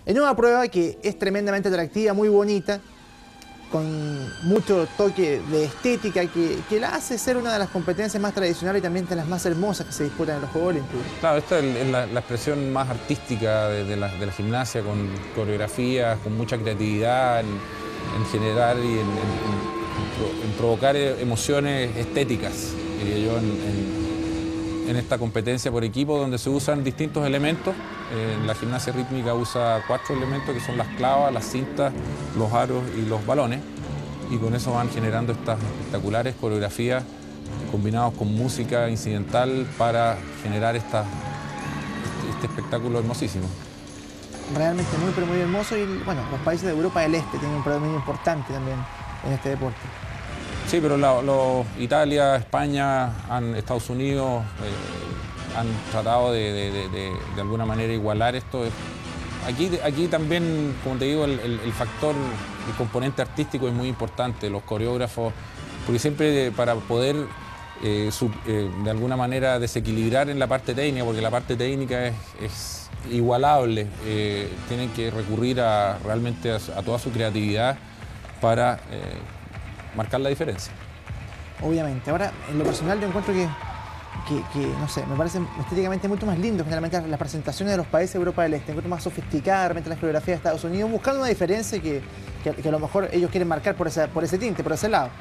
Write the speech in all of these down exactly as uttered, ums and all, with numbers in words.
En una prueba que es tremendamente atractiva, muy bonita, con mucho toque de estética que, que la hace ser una de las competencias más tradicionales y también de las más hermosas que se disputan en los Juegos Olímpicos. Claro, esta es la, la expresión más artística de, de, la, de la gimnasia, con coreografías, con mucha creatividad en, en generar y en, en, en, en provocar emociones estéticas, diría yo, en, en, en esta competencia por equipo donde se usan distintos elementos. Eh, la gimnasia rítmica usa cuatro elementos que son las clavas, las cintas, los aros y los balones, y con eso van generando estas espectaculares coreografías combinados con música incidental para generar esta, este, este espectáculo hermosísimo. Realmente muy, pero muy hermoso, y bueno, los países de Europa del Este tienen un predominio importante también en este deporte. Sí, pero la, lo, Italia, España, han, Estados Unidos eh, han tratado de, de, de, de, de alguna manera igualar esto. Aquí, aquí también, como te digo, el, el, el factor, el componente artístico es muy importante, los coreógrafos, porque siempre para poder eh, sub, eh, de alguna manera desequilibrar en la parte técnica, porque la parte técnica es, es igualable, eh, tienen que recurrir a, realmente a, a toda su creatividad para eh, marcar la diferencia. Obviamente. Ahora, en lo personal, yo encuentro que, que, que, no sé, me parece estéticamente mucho más lindo generalmente las presentaciones de los países de Europa del Este. Encuentro más sofisticadas realmente las coreografías de Estados Unidos, buscando una diferencia que, que, que a lo mejor ellos quieren marcar por ese, por ese tinte, por ese lado.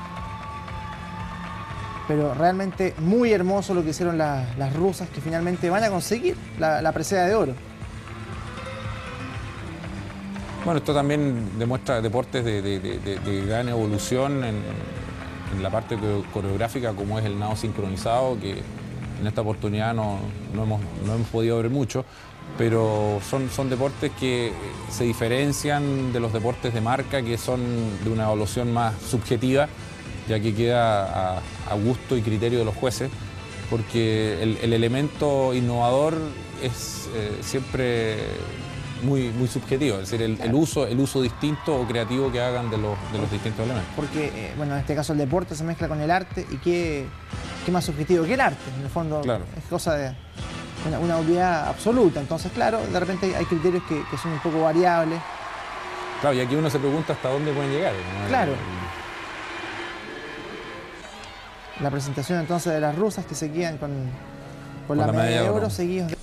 Pero realmente muy hermoso lo que hicieron la, las rusas, que finalmente van a conseguir la, la presea de oro. Bueno, esto también demuestra deportes de, de, de, de gran evolución en, en la parte coreográfica, como es el nado sincronizado, que en esta oportunidad no, no, hemos, no hemos podido ver mucho, pero son, son deportes que se diferencian de los deportes de marca, que son de una evaluación más subjetiva, ya que queda a, a gusto y criterio de los jueces, porque el, el elemento innovador es eh, siempre muy, muy subjetivo, es decir, el, claro. el, uso, el uso distinto o creativo que hagan de los, de los distintos elementos. Porque, eh, bueno, en este caso el deporte se mezcla con el arte, y qué, qué más subjetivo que el arte, en el fondo, claro. Es cosa de una, una obviedad absoluta. Entonces, claro, de repente hay criterios que, que son un poco variables. Claro, y aquí uno se pregunta hasta dónde pueden llegar, ¿no? Claro. La presentación entonces de las rusas, que se quedan con, con, con la, la medalla de oro, oro seguidos de